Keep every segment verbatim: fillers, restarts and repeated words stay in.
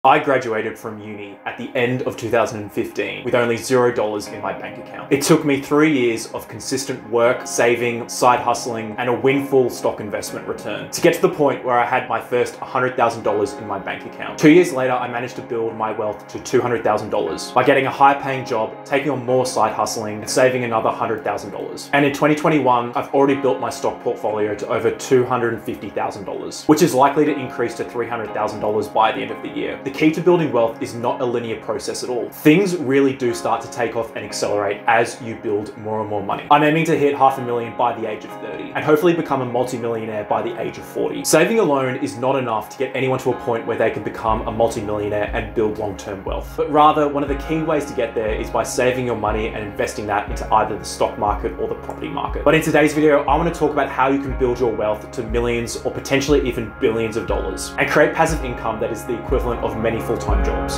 I graduated from uni at the end of two thousand fifteen with only zero dollars in my bank account. It took me three years of consistent work, saving, side hustling, and a windfall stock investment return to get to the point where I had my first one hundred thousand dollars in my bank account. Two years later, I managed to build my wealth to two hundred thousand dollars by getting a high paying job, taking on more side hustling, and saving another one hundred thousand dollars. And in twenty twenty-one, I've already built my stock portfolio to over two hundred fifty thousand dollars, which is likely to increase to three hundred thousand dollars by the end of the year. The key to building wealth is not a linear process at all. Things really do start to take off and accelerate as you build more and more money. I'm aiming to hit half a million by the age of thirty and hopefully become a multi-millionaire by the age of forty. Saving alone is not enough to get anyone to a point where they can become a multi-millionaire and build long-term wealth. But rather, one of the key ways to get there is by saving your money and investing that into either the stock market or the property market. But in today's video, I want to talk about how you can build your wealth to millions or potentially even billions of dollars and create passive income that is the equivalent of many full-time jobs.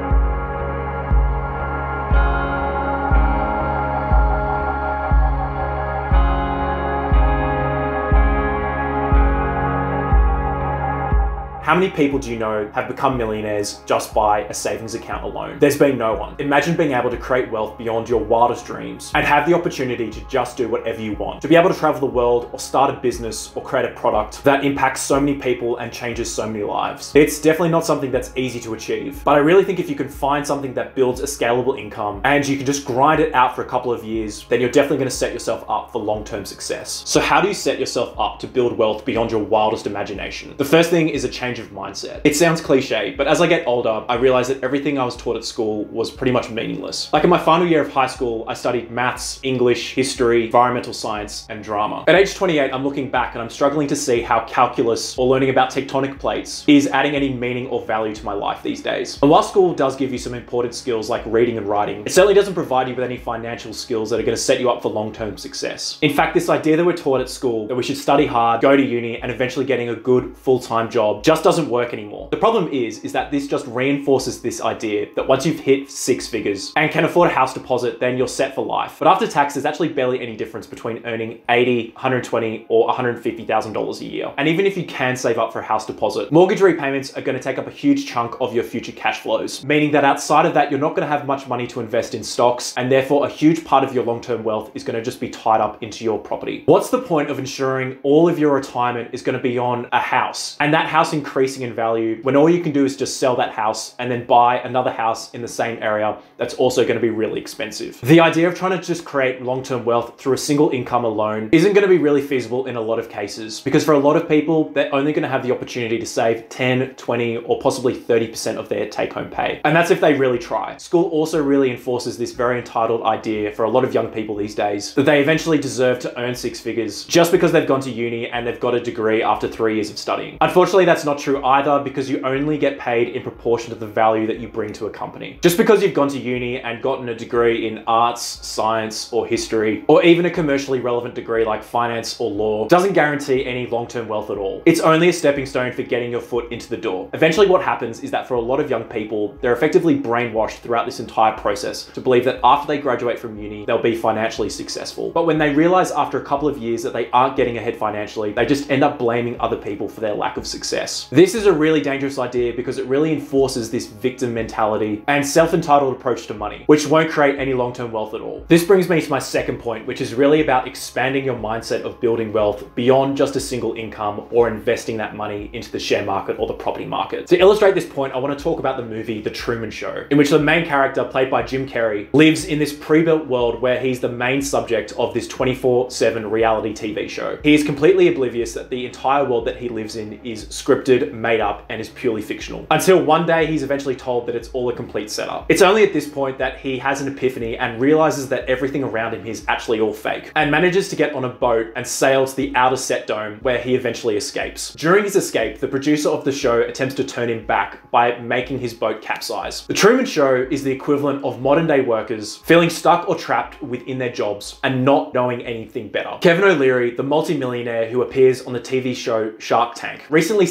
How many people do you know have become millionaires just by a savings account alone? There's been no one. Imagine being able to create wealth beyond your wildest dreams and have the opportunity to just do whatever you want. To be able to travel the world or start a business or create a product that impacts so many people and changes so many lives. It's definitely not something that's easy to achieve, but I really think if you can find something that builds a scalable income and you can just grind it out for a couple of years, then you're definitely going to set yourself up for long-term success. So how do you set yourself up to build wealth beyond your wildest imagination? The first thing is a change of mindset. It sounds cliche, but as I get older, I realized that everything I was taught at school was pretty much meaningless. Like in my final year of high school, I studied maths, English, history, environmental science, and drama. At age twenty-eight, I'm looking back and I'm struggling to see how calculus or learning about tectonic plates is adding any meaning or value to my life these days. And while school does give you some important skills like reading and writing, it certainly doesn't provide you with any financial skills that are going to set you up for long-term success. In fact, this idea that we're taught at school that we should study hard, go to uni, and eventually getting a good full-time job just doesn't work anymore. The problem is, is that this just reinforces this idea that once you've hit six figures and can afford a house deposit, then you're set for life. But after tax, there's actually barely any difference between earning eighty, one hundred twenty, or one hundred fifty thousand dollars a year. And even if you can save up for a house deposit, mortgage repayments are going to take up a huge chunk of your future cash flows, meaning that outside of that, you're not going to have much money to invest in stocks, and therefore a huge part of your long-term wealth is going to just be tied up into your property. What's the point of ensuring all of your retirement is going to be on a house, and that house increasing in value when all you can do is just sell that house and then buy another house in the same area that's also going to be really expensive? The idea of trying to just create long-term wealth through a single income alone isn't going to be really feasible in a lot of cases, because for a lot of people, they're only going to have the opportunity to save ten, twenty, or possibly thirty percent of their take-home pay. And that's if they really try. School also really enforces this very entitled idea for a lot of young people these days that they eventually deserve to earn six figures just because they've gone to uni and they've got a degree after three years of studying. Unfortunately, that's not true either, because you only get paid in proportion to the value that you bring to a company. Just because you've gone to uni and gotten a degree in arts, science, or history, or even a commercially relevant degree like finance or law, doesn't guarantee any long-term wealth at all. It's only a stepping stone for getting your foot into the door. Eventually what happens is that for a lot of young people, they're effectively brainwashed throughout this entire process to believe that after they graduate from uni, they'll be financially successful. But when they realize after a couple of years that they aren't getting ahead financially, they just end up blaming other people for their lack of success. This is a really dangerous idea because it really enforces this victim mentality and self-entitled approach to money, which won't create any long-term wealth at all. This brings me to my second point, which is really about expanding your mindset of building wealth beyond just a single income or investing that money into the share market or the property market. To illustrate this point, I want to talk about the movie The Truman Show, in which the main character, played by Jim Carrey, lives in this pre-built world where he's the main subject of this twenty-four seven reality T V show. He is completely oblivious that the entire world that he lives in is scripted, made up, and is purely fictional. Until one day he's eventually told that it's all a complete setup. It's only at this point that he has an epiphany and realizes that everything around him is actually all fake, and manages to get on a boat and sail to the outer set dome, where he eventually escapes. During his escape, the producer of the show attempts to turn him back by making his boat capsize. The Truman Show is the equivalent of modern day workers feeling stuck or trapped within their jobs and not knowing anything better. Kevin O'Leary, the multi-millionaire who appears on the T V show Shark Tank, recently said in an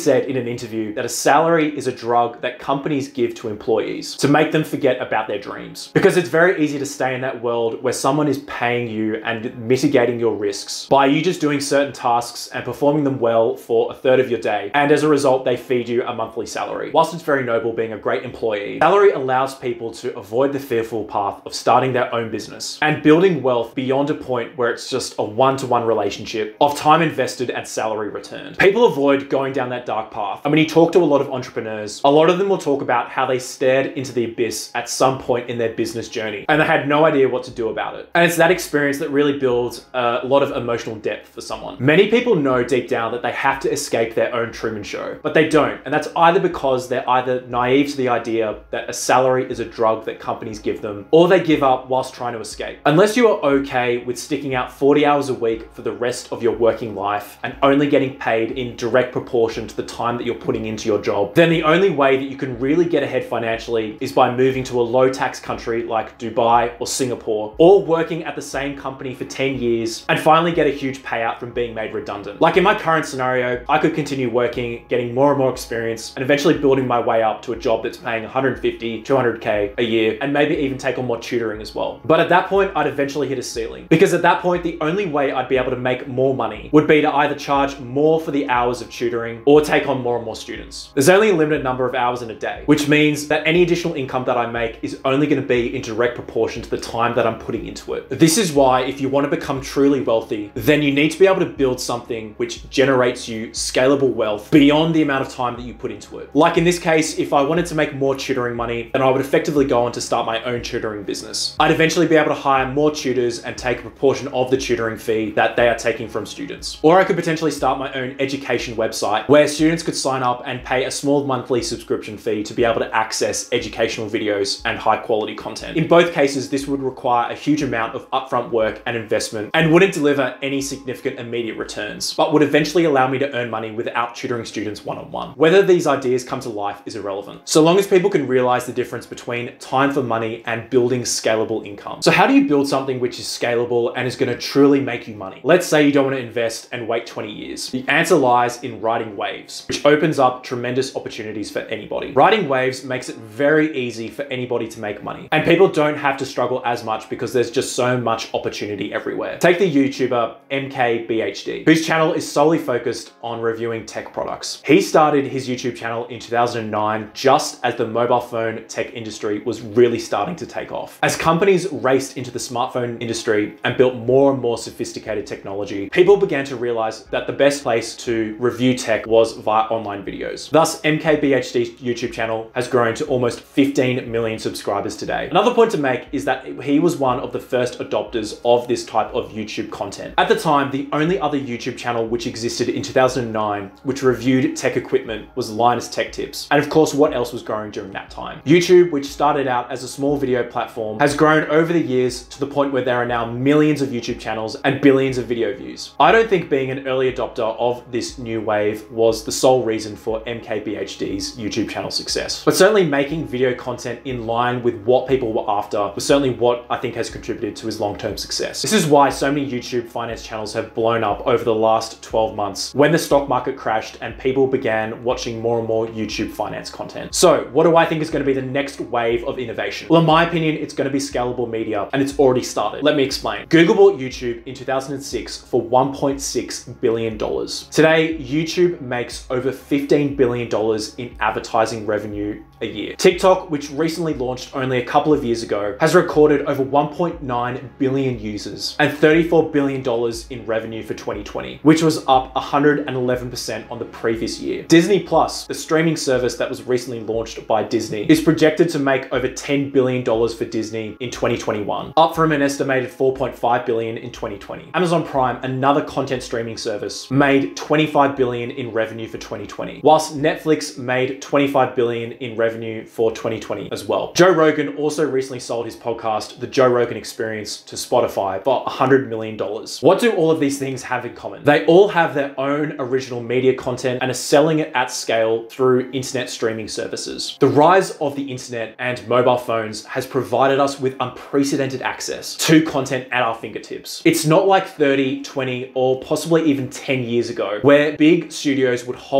an interview that a salary is a drug that companies give to employees to make them forget about their dreams. Because it's very easy to stay in that world where someone is paying you and mitigating your risks by you just doing certain tasks and performing them well for a third of your day. And as a result, they feed you a monthly salary. Whilst it's very noble being a great employee, salary allows people to avoid the fearful path of starting their own business and building wealth beyond a point where it's just a one-to-one relationship of time invested and salary returned. People avoid going down that dark path. And when you talk to a lot of entrepreneurs, a lot of them will talk about how they stared into the abyss at some point in their business journey and they had no idea what to do about it. And it's that experience that really builds a lot of emotional depth for someone. Many people know deep down that they have to escape their own Truman Show, but they don't. And that's either because they're either naive to the idea that a salary is a drug that companies give them, or they give up whilst trying to escape. Unless you are okay with sticking out forty hours a week for the rest of your working life and only getting paid in direct proportion to the time that you're putting into your job, then the only way that you can really get ahead financially is by moving to a low tax country like Dubai or Singapore, or working at the same company for ten years and finally get a huge payout from being made redundant. Like in my current scenario, I could continue working, getting more and more experience, and eventually building my way up to a job that's paying one hundred fifty, two hundred K a year, and maybe even take on more tutoring as well. But at that point, I'd eventually hit a ceiling, because at that point, the only way I'd be able to make more money would be to either charge more for the hours of tutoring or take on more and more students. There's only a limited number of hours in a day, which means that any additional income that I make is only going to be in direct proportion to the time that I'm putting into it. This is why if you want to become truly wealthy, then you need to be able to build something which generates you scalable wealth beyond the amount of time that you put into it. Like in this case, if I wanted to make more tutoring money, then I would effectively go on to start my own tutoring business. I'd eventually be able to hire more tutors and take a proportion of the tutoring fee that they are taking from students. Or I could potentially start my own education website where students could sign up and pay a small monthly subscription fee to be able to access educational videos and high quality content. In both cases, this would require a huge amount of upfront work and investment and wouldn't deliver any significant immediate returns, but would eventually allow me to earn money without tutoring students one-on-one. Whether these ideas come to life is irrelevant, so long as people can realize the difference between time for money and building scalable income. So how do you build something which is scalable and is going to truly make you money? Let's say you don't want to invest and wait twenty years. The answer lies in riding waves, which opens up tremendous opportunities for anybody. Riding waves makes it very easy for anybody to make money, and people don't have to struggle as much because there's just so much opportunity everywhere. Take the YouTuber M K B H D, whose channel is solely focused on reviewing tech products. He started his YouTube channel in two thousand nine, just as the mobile phone tech industry was really starting to take off. As companies raced into the smartphone industry and built more and more sophisticated technology, people began to realize that the best place to review tech was via online videos. Thus, M K B H D's YouTube channel has grown to almost fifteen million subscribers today. Another point to make is that he was one of the first adopters of this type of YouTube content. At the time, the only other YouTube channel which existed in two thousand nine which reviewed tech equipment was Linus Tech Tips. And of course, what else was growing during that time? YouTube, which started out as a small video platform, has grown over the years to the point where there are now millions of YouTube channels and billions of video views. I don't think being an early adopter of this new wave was the sole reason for M K B H D's YouTube channel success, but certainly making video content in line with what people were after was certainly what I think has contributed to his long-term success. This is why so many YouTube finance channels have blown up over the last twelve months when the stock market crashed and people began watching more and more YouTube finance content. So what do I think is going to be the next wave of innovation? Well, in my opinion, it's going to be scalable media, and it's already started. Let me explain. Google bought YouTube in two thousand six for one point six billion dollars. Today, YouTube makes over fifteen billion dollars in advertising revenue a year. TikTok, which recently launched only a couple of years ago, has recorded over one point nine billion users and thirty-four billion dollars in revenue for twenty twenty, which was up one hundred eleven percent on the previous year. Disney Plus, the streaming service that was recently launched by Disney, is projected to make over ten billion dollars for Disney in twenty twenty-one, up from an estimated four point five billion dollars in twenty twenty. Amazon Prime, another content streaming service, made twenty-five billion dollars in revenue for twenty twenty, whilst Netflix made twenty-five billion dollars in revenue for twenty twenty as well. Joe Rogan also recently sold his podcast, The Joe Rogan Experience, to Spotify for one hundred million dollars. What do all of these things have in common? They all have their own original media content and are selling it at scale through internet streaming services. The rise of the internet and mobile phones has provided us with unprecedented access to content at our fingertips. It's not like thirty, twenty, or possibly even ten years ago, where big studios would hold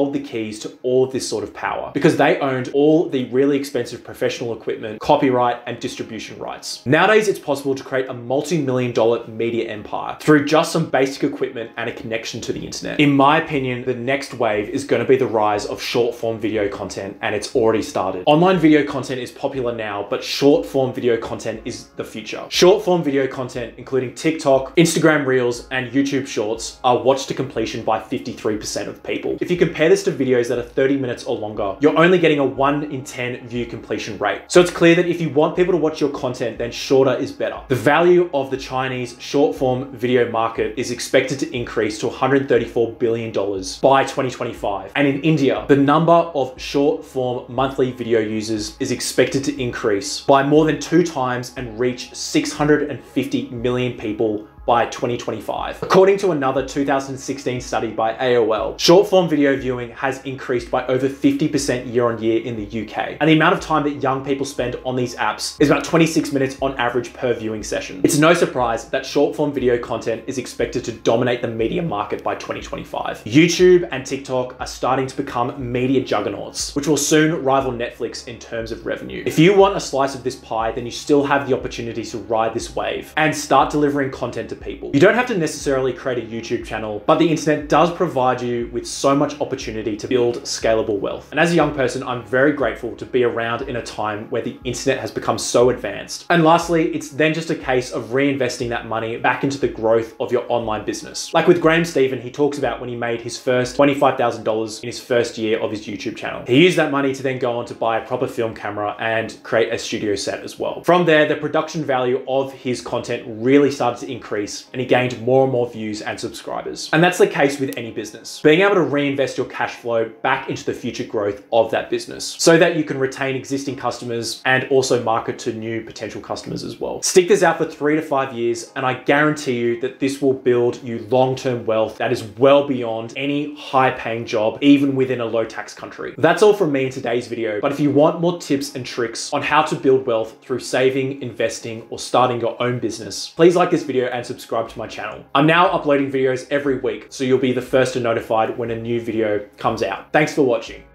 hold the keys to all of this sort of power because they owned all the really expensive professional equipment, copyright, and distribution rights. Nowadays, it's possible to create a multi-million dollar media empire through just some basic equipment and a connection to the internet. In my opinion, the next wave is going to be the rise of short form video content, and it's already started. Online video content is popular now, but short form video content is the future. Short form video content, including TikTok, Instagram Reels, and YouTube Shorts, are watched to completion by fifty-three percent of people. If you compare this to videos that are thirty minutes or longer, you're only getting a one in ten view completion rate. So it's clear that if you want people to watch your content, then shorter is better. The value of the Chinese short form video market is expected to increase to one hundred thirty-four billion dollars by twenty twenty-five. And in India, the number of short form monthly video users is expected to increase by more than two times and reach six hundred fifty million people by twenty twenty-five. According to another two thousand sixteen study by A O L, short form video viewing has increased by over fifty percent year on year in the U K. And the amount of time that young people spend on these apps is about twenty-six minutes on average per viewing session. It's no surprise that short form video content is expected to dominate the media market by twenty twenty-five. YouTube and TikTok are starting to become media juggernauts, which will soon rival Netflix in terms of revenue. If you want a slice of this pie, then you still have the opportunity to ride this wave and start delivering content to people. You don't have to necessarily create a YouTube channel, but the internet does provide you with so much opportunity to build scalable wealth. And as a young person, I'm very grateful to be around in a time where the internet has become so advanced. And lastly, it's then just a case of reinvesting that money back into the growth of your online business. Like with Graham Stephan, he talks about when he made his first twenty-five thousand dollars in his first year of his YouTube channel. He used that money to then go on to buy a proper film camera and create a studio set as well. From there, the production value of his content really started to increase, and he gained more and more views and subscribers. And that's the case with any business. Being able to reinvest your cash flow back into the future growth of that business so that you can retain existing customers and also market to new potential customers as well. Stick this out for three to five years, and I guarantee you that this will build you long-term wealth that is well beyond any high-paying job, even within a low-tax country. That's all from me in today's video, but if you want more tips and tricks on how to build wealth through saving, investing, or starting your own business, please like this video and subscribe to my channel. I'm now uploading videos every week, so you'll be the first to notified when a new video comes out. Thanks for watching.